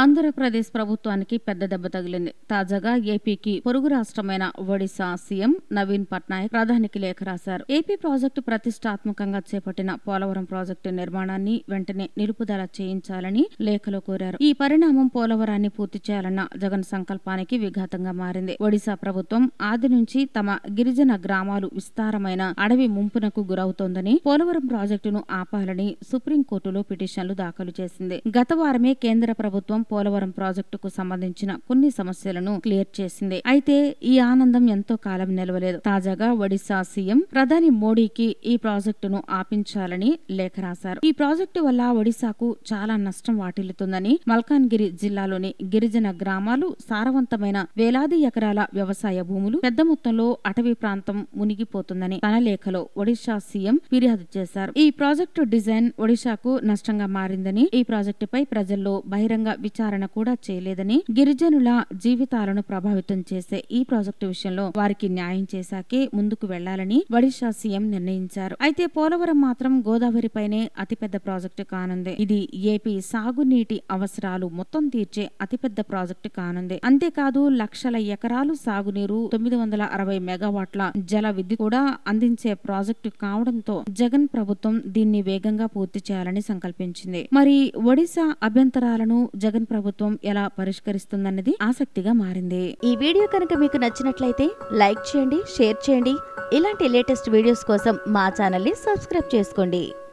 ఆంధ్రప్రదేశ్ ప్రభుత్వానికి పెద్ద దెబ్బ తగిలింది. తాజాగా ఏపీకి పొరుగు రాష్ట్రమైన ఒడిశా సీఎం నవీన్ పట్నాయక్ ప్రధానికి లేఖ రాశారు. ఏపీ ప్రాజెక్టు ప్రతిష్టాత్మకంగా చేపట్టిన పోలవరం ప్రాజెక్టు నిర్మాణాన్ని వెంటనే నిలుపుదల చేయించాలని లేఖలో కోరారు. ఈ పరిణామం పోలవరాన్ని పూర్తి చేయాలన్న జగన్ సంకల్పానికి విఘాతంగా మారింది. ఒడిశా ప్రభుత్వం ఆది నుంచి తమ గిరిజన గ్రామాలు విస్తారమైన అడవి ముంపునకు గురవుతోందని, పోలవరం ప్రాజెక్టును ఆపాలని సుప్రీంకోర్టులో పిటిషన్లు దాఖలు చేసింది. గత వారమే కేంద్ర ప్రభుత్వం పోలవరం ప్రాజెక్టుకు సంబంధించిన కొన్ని సమస్యలను క్లియర్ చేసింది. అయితే ఈ ఆనందం ఎంతో కాలం నిలవలేదు. తాజాగా ఒడిశా సీఎం ప్రధాని మోడీకి ఈ ప్రాజెక్టును ఆపించాలని లేఖ రాశారు. ఈ ప్రాజెక్టు వల్ల ఒడిశాకు చాలా నష్టం వాటిల్లుతుందని, మల్కాన్గిరి జిల్లాలోని గిరిజన గ్రామాలు, సారవంతమైన వేలాది ఎకరాల వ్యవసాయ భూములు, పెద్ద మొత్తంలో అటవీ ప్రాంతం మునిగిపోతుందని తన లేఖలో ఒడిశా సీఎం ఫిర్యాదు చేశారు. ఈ ప్రాజెక్టు డిజైన్ ఒడిశాకు నష్టంగా మారిందని, ఈ ప్రాజెక్టుపై ప్రజల్లో బహిరంగ విచారణ కూడా చేయలేదని, గిరిజనుల జీవితాలను ప్రభావితం చేసే ఈ ప్రాజెక్టు విషయంలో వారికి న్యాయం చేశాకే ముందుకు వెళ్లాలని ఒడిశా సీఎం నిర్ణయించారు. అయితే పోలవరం మాత్రం గోదావరిపైనే అతిపెద్ద ప్రాజెక్టు కానుంది. ఇది ఏపీ సాగునీటి అవసరాలు మొత్తం తీర్చే అతిపెద్ద ప్రాజెక్టు కానుంది. అంతేకాదు లక్షల ఎకరాలు సాగునీరు, 960 మెగావాట్ల జల విద్యుత్ కూడా అందించే ప్రాజెక్టు కావడంతో జగన్ ప్రభుత్వం దీన్ని వేగంగా పూర్తి చేయాలని సంకల్పించింది. మరి ఒడిశా అభ్యంతరాలను జగన్ ప్రభుత్వం ఎలా పరిష్కరిస్తుందన్నది ఆసక్తిగా మారింది. ఈ వీడియో కనుక మీకు నచ్చినట్లయితే లైక్ చేయండి, షేర్ చేయండి. ఇలాంటి లేటెస్ట్ వీడియోస్ కోసం మా ఛానల్ ని సబ్స్క్రైబ్ చేసుకోండి.